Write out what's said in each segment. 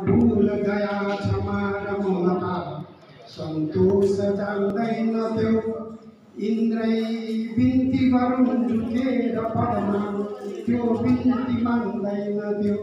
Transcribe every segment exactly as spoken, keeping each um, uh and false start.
भूल गया क्षमा र ममता सन्तोष जान्दैन त्यो इन्द्रै बिन्ती गरौँ झुकेर पदमा त्यो बिन्ती मान्दैन त्यो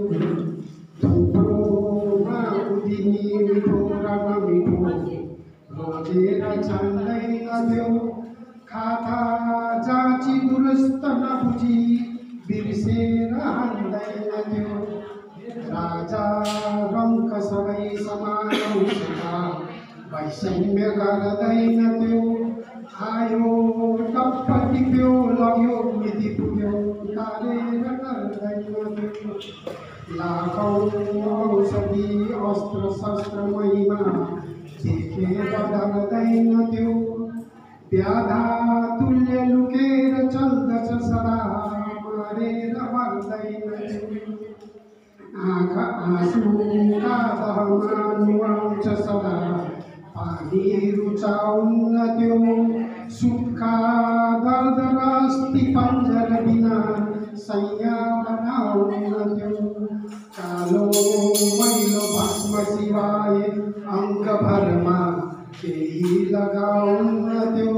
थुप्रोमा उदिनी मिठो र नमिठो रोजेर छान्दैन त्यो खाता जाँची दुरुस्त नबुझी बिर्सेर हान्दैन त्यो राजा रङ्क सबै समान औषधा वैषम्य गर्दैन त्यो आयो टप्प टिप्यो लग्यो मिति पुग्यो तारेर गर्दैन त्यो लाखौँ औषधि अस्त्र शस्त्र महिमा देखेर डर्दैन त्यो व्याधा तुल्य लुकेर चल्दछ सदा मारेर मर्दैन त्यो आँखा आँसुका दहमा नुहाउँछ सदा पानी रुचाउन्न त्यो सुक्खा दर्द र अस्ति पञ्जर बिना सैया बनाउन्न त्यो कालो मैलो भस्म सिवाय अङ्गभरमा केही लगाउन्न त्यो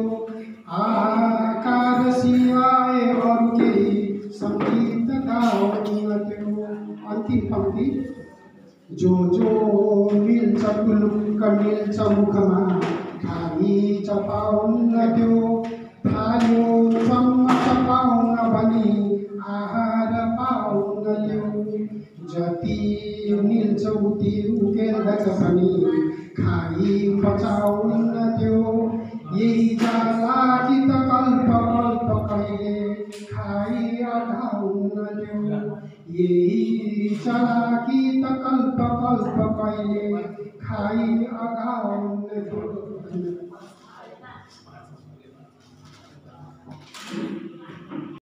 आकार सिवाय अरू केही सङ्गीत गाउन्न त्यो अन्तिम पंक्ति जो जो मिल्छ कुलुक्क मिल्छ मुखमा खाली चपाउन्न त्यो थाल्यो सम्म चपाउन भनी आहार पाउन्न त्यो जति मिल्छ उति उकेल्दछ पनि खाई पचाउन्न त्यो यही जाला कि त कल्प कल्प कहिले खाई अघाउन्न त्यो यही चला कि त कल्प कल्प कहिले खाई अघाउन्न थियो।